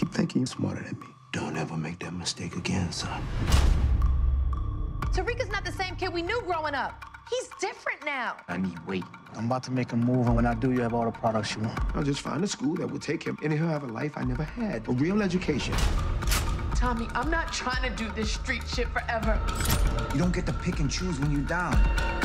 keep thinking you're smarter than me. Don't ever make that mistake again, son. Tariq's not the same kid we knew growing up. He's different now. I need weight. I'm about to make a move, and when I do, you have all the products you want. I'll just find a school that will take him, and he'll have a life I never had. A real education. Tommy, I'm not trying to do this street shit forever. You don't get to pick and choose when you're down.